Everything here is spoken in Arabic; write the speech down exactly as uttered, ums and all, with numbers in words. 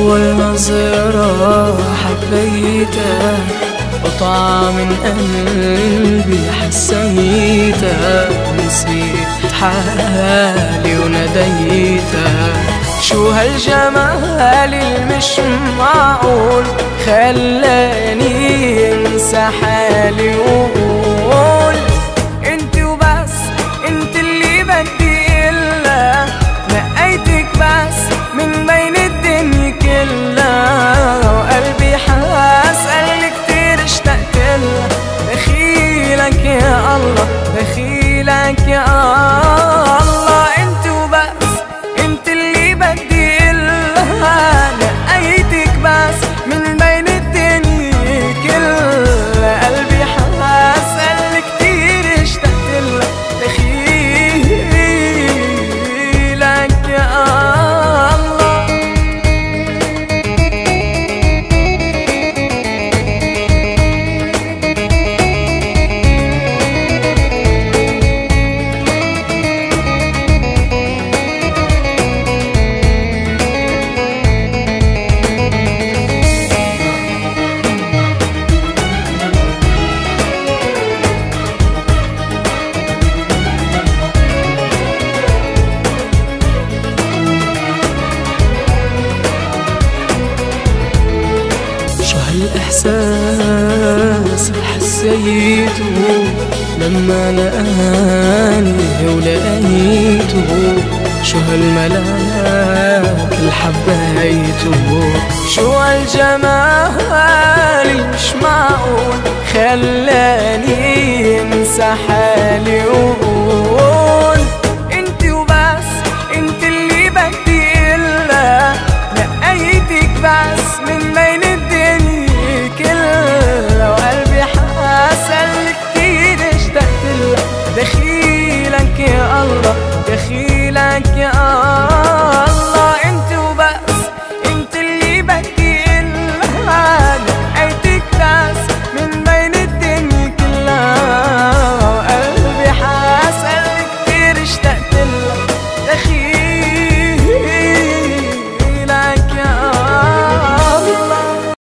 أول نظرة حبيتها قطعة من قلبي حسيتها، ونسيت حالي وناديتها. شو هالجمال المش معقول خلاني انسى حالي وقول انت وبس، انت اللي بدي إلا، نقيتك بس من بين الدنيا كلها، وقلبي حاس قلبي كتير اشتقت لها. دخيلك يا الله، دخيلك يا الله، انت وبس، انت اللي بدي إلا، نقيتك بس من بين الدنيا كلها، قلبي حاس قلبي كتير اشتقت لها. دخيلك يا الله. شو هالإحساس حسيته لما لقاني ولقيته، شو هالملاك اللي حبيته، شو هالجمال مش معقول خلاني